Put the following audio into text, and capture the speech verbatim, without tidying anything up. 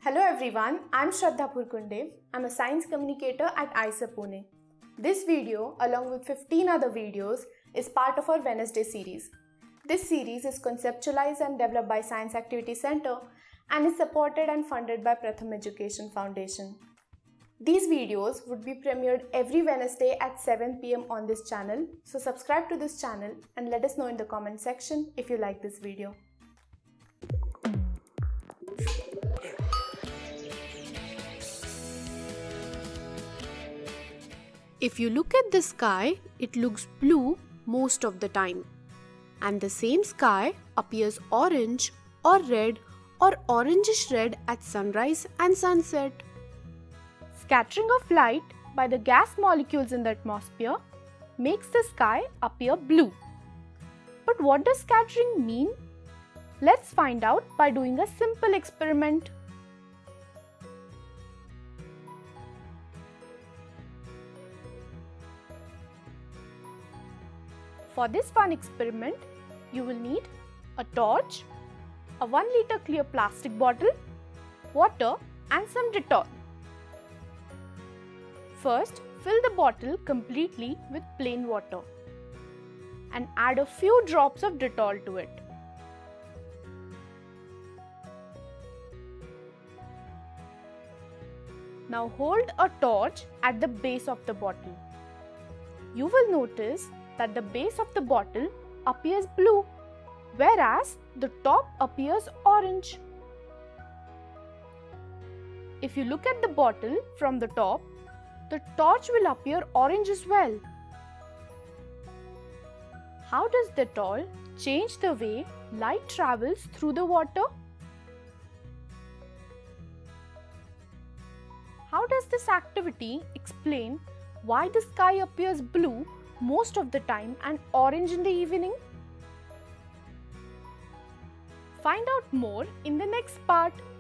Hello everyone, I'm Shraddha Purkunde. I'm a science communicator at I S A Pune. This video, along with fifteen other videos, is part of our Wednesday series. This series is conceptualized and developed by Science Activity Center and is supported and funded by Pratham Education Foundation. These videos would be premiered every Wednesday at seven p m on this channel, so subscribe to this channel and let us know in the comment section if you like this video. If you look at the sky, it looks blue most of the time. And the same sky appears orange or red or orangish red at sunrise and sunset. Scattering of light by the gas molecules in the atmosphere makes the sky appear blue. But what does scattering mean? Let's find out by doing a simple experiment. For this fun experiment, you will need a torch, a one liter clear plastic bottle, water and some Dettol. First, fill the bottle completely with plain water and add a few drops of Dettol to it. Now hold a torch at the base of the bottle. You will notice that the base of the bottle appears blue, whereas the top appears orange. If you look at the bottle from the top, the torch will appear orange as well. How does Dettol change the way light travels through the water? How does this activity explain why the sky appears blue most of the time and orange in the evening? Find out more in the next part.